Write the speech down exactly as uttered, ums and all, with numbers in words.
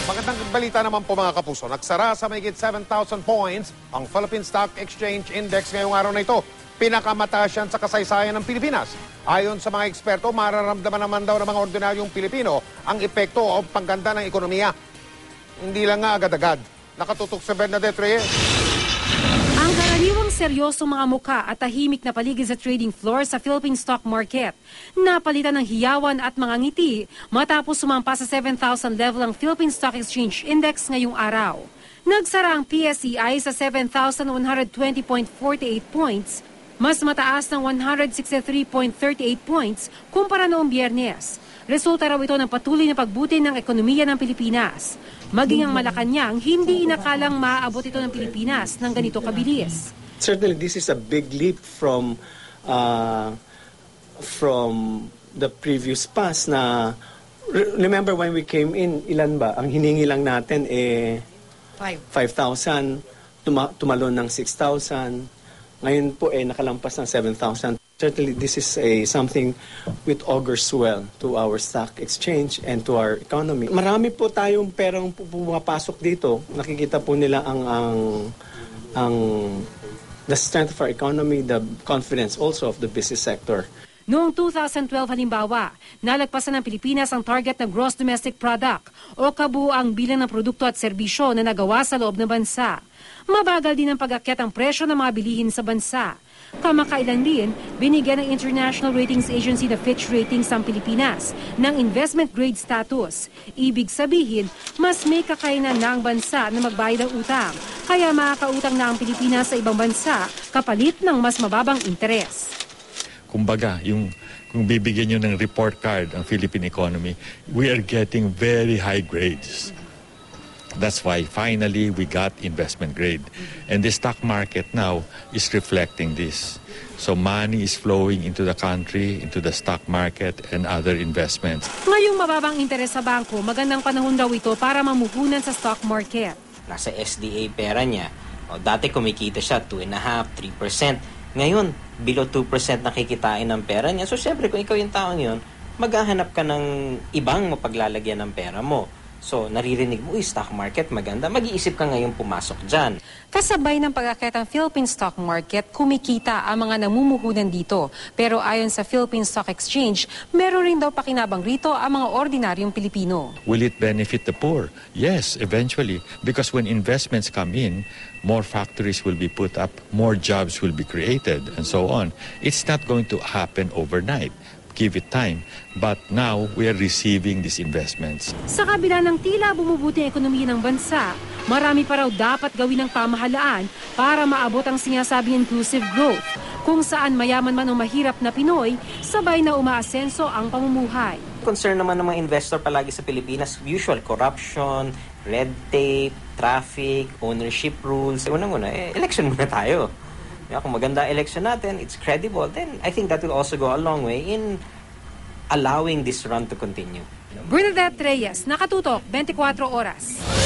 Magandang balita naman po mga kapuso. Nagsara sa mahigit seven thousand points ang Philippine Stock Exchange Index ngayong araw na ito. Pinakamataas yan sa kasaysayan ng Pilipinas. Ayon sa mga eksperto, mararamdaman naman daw ng mga ordinaryong Pilipino ang epekto o pangganda ng ekonomiya. Hindi lang nga agad-agad. Nakatutok sa Bernadette Reyes. Ang karaniwang seryosong mga mukha at tahimik na paligid sa trading floor sa Philippine stock market. Napalitan ng hiyawan at mga ngiti matapos sumampa sa seven thousand level ang Philippine Stock Exchange Index ngayong araw. Nagsara ang P S E I sa seven thousand one hundred twenty point four eight points, mas mataas ng one hundred sixty-three point three eight points kumpara noong Biyernes. Resulta raw ito ng patuloy na pagbuti ng ekonomiya ng Pilipinas. Maging ang Malacanang, hindi inakalang maaabot ito ng Pilipinas ng ganito kabilis. Certainly, this is a big leap from uh, from the previous past na, remember when we came in, ilan ba? Ang hiningi lang natin eh five thousand, tuma tumalon ng six thousand. Ngayon po eh nakalampas ng seven thousand. Certainly, this is a something which augurs well to our stock exchange and to our economy. Marami po tayong perang pumapasok dito. Nakikita po nila ang, ang, ang the strength of our economy, the confidence also of the business sector. Noong two thousand twelve halimbawa, nalagpasan ng Pilipinas ang target na gross domestic product o kabuuang bilang ng produkto at serbisyo na nagawa sa loob ng bansa. Mabagal din ang pag-akyat ang presyo ng mga bilihin sa bansa. Kamakailan din, binigyan ng International Ratings Agency na Fitch Ratings ang Pilipinas ng investment grade status. Ibig sabihin, mas may kakayanan na ang bansa na magbayad ng utang. Kaya makakautang na ang Pilipinas sa ibang bansa kapalit ng mas mababang interes. Kumbaga, yung kung bibigyan nyo ng report card ang Philippine economy, we are getting very high grades. That's why finally we got investment grade. And the stock market now is reflecting this. So money is flowing into the country, into the stock market and other investments. Ngayong mababang interes sa bangko, magandang panahon daw ito para mamuhunan sa stock market. Nasa S D A pera niya. O, dati kumikita siya two point five, three percent. Ngayon, below two percent nakikitain ng pera niya. So syempre kung ikaw yung taong yun, maghahanap ka ng ibang mapaglalagyan ng pera mo. So, naririnig mo, uy, stock market, maganda. Mag-iisip ka ngayon pumasok dyan. Kasabay ng pag-akyat ng Philippine stock market, kumikita ang mga namumuhunan dito. Pero ayon sa Philippine Stock Exchange, meron rin daw pakinabang rito ang mga ordinaryong Pilipino. Will it benefit the poor? Yes, eventually. Because when investments come in, more factories will be put up, more jobs will be created, and so on. It's not going to happen overnight. Give it time. But now, we are receiving these investments. Sa kabila ng tila bumubuti ang ekonomiya ng bansa, marami pa raw dapat gawin ng pamahalaan para maabot ang sinasabing inclusive growth, kung saan mayaman man o mahirap na Pinoy, sabay na umaasenso ang pamumuhay. Concern naman ng mga investor palagi sa Pilipinas, usual corruption, red tape, traffic, ownership rules. Unang-una, eh, election muna tayo. Kung maganda election natin, it's credible, then I think that will also go a long way in allowing this run to continue. Bernadette Reyes, Nakatutok, twenty-four oras.